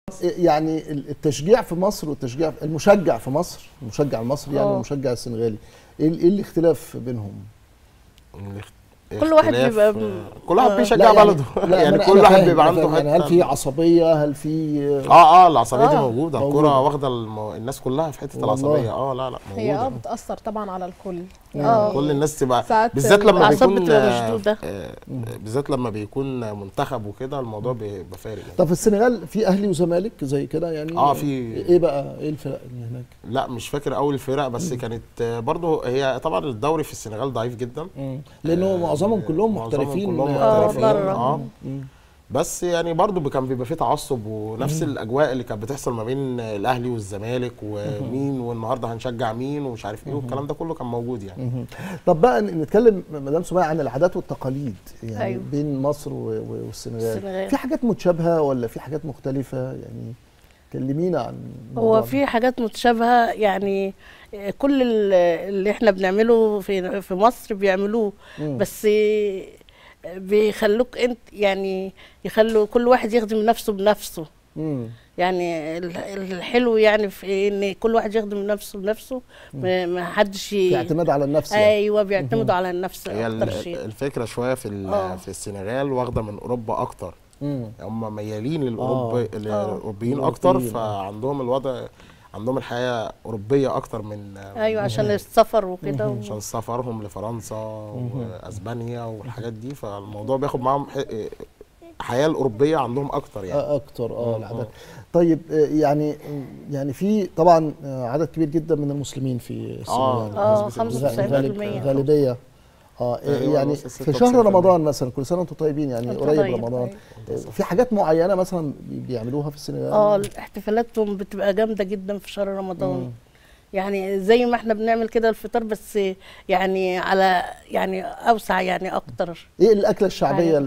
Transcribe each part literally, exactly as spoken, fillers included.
يعني التشجيع في مصر والتشجيع المشجع في مصر، المشجع المصري يعني والمشجع السنغالي، ايه ايه الاختلاف بينهم؟ كل واحد بيبقى كل واحد بيشجع بلده. يعني كل واحد بيبقى عنده حته. يعني هل في عصبيه؟ هل في اه اه العصبيه آه. دي موجوده. الكوره واخده المو... الناس كلها في حته العصبيه. اه لا لا موجوده. هي اه بتاثر طبعا على الكل. اه كل الناس تبقى بالذات لما بيكون آه بالذات لما بيكون منتخب وكده الموضوع بيبقى فارق يعني. طب في السنغال في اهلي وزمالك زي كده يعني؟ اه في ايه بقى ايه الفرق اللي هناك؟ لا مش فاكر اول الفرق بس مم. كانت برضه هي طبعا الدوري في السنغال ضعيف جدا لانه آه معظمهم كلهم محترفين. كلهم محترفين اه بس يعني برضه كان بيبقى فيه تعصب ونفس مم. الاجواء اللي كانت بتحصل ما بين الاهلي والزمالك ومين والنهارده هنشجع مين ومش عارف ايه والكلام ده كله كان موجود يعني. طب بقى نتكلم مدام سمية عن العادات والتقاليد يعني أيوه. بين مصر والسنغال، في حاجات متشابهه ولا في حاجات مختلفه يعني؟ كلمينا عن هو في حاجات متشابهه يعني كل اللي احنا بنعمله في في مصر بيعملوه مم. بس بيخلوك انت يعني يخلوا كل واحد يخدم نفسه بنفسه. مم. يعني الحلو يعني في ان كل واحد يخدم نفسه بنفسه ما حدش في اعتماد على النفس يعني. ايوه بيعتمدوا على النفس اكتر شيء. الفكره شويه في أوه. في السنغال واخده من اوروبا اكتر. مم. هم ميالين للاوروبي الاوروبيين اكتر فعندهم الوضع عندهم الحياه اوروبيه اكتر من ايوه عشان السفر وكده و... عشان سفرهم لفرنسا واسبانيا والحاجات دي فالموضوع بياخد معاهم الحياه الاوروبيه عندهم اكتر يعني اكتر اه العادات. طيب يعني يعني في طبعا عدد كبير جدا من المسلمين في السنغال اه خمسة وتسعين بالمية غالبيه اه يعني في شهر رمضان مثلا كل سنه وانتم طيبين يعني قريب طيب رمضان طيب. في حاجات معينه مثلا بيعملوها في السنغال؟ اه احتفالاتهم بتبقى جامده جدا في شهر رمضان. مم. يعني زي ما احنا بنعمل كده الفطار بس يعني على يعني اوسع يعني اكتر. ايه الاكله الشعبيه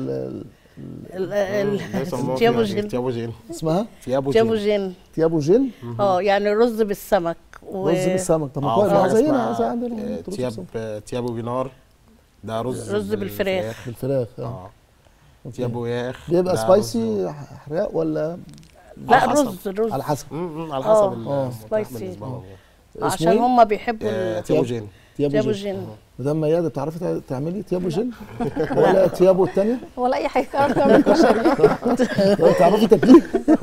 تيابو جين؟ تيابو جين اسمها تيابو جين. تيابو جين اه يعني رز بالسمك و... رز بالسمك. طب ما زينا زي عندنا تياب تيابو جينار ده رز رز بالفراخ بالفراخ اه تيابو ياخ بيبقى سبايسي حراق ولا لا رز رز على حسب على حسب اه سبايسي عشان هم بيحبوا تيابو جين تيابو جين. مدام ميادة بتعرفي تعملي تيابو جين ولا تيابو الثانيه ولا اي حاجه تعمل كشري؟ بتعرفي تاكليه؟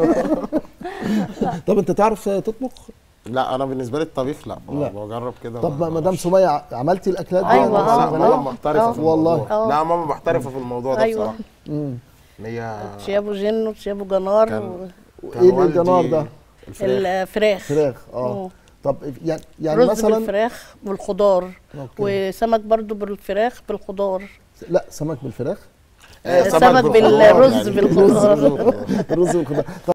طب انت تعرف تطبخ؟ لا انا بالنسبه لي الطبيخ لا, لا. بجرب كده. طب مدام سمية عملتي الاكلات دي؟ ايوه اه ماما محترفه في الموضوع. والله لا ماما محترفه في الموضوع ده أيوة. بصراحه. امم هي تيابو جين وتيابو جنار و... ايه الجنار ده؟ الفراخ فراخ اه طب يعني يعني رز مثلا بالفراخ بالخضار وسمك برضو بالفراخ بالخضار. لا سمك بالفراخ؟ سمك بالرز بالخضار. الرز بالخضار.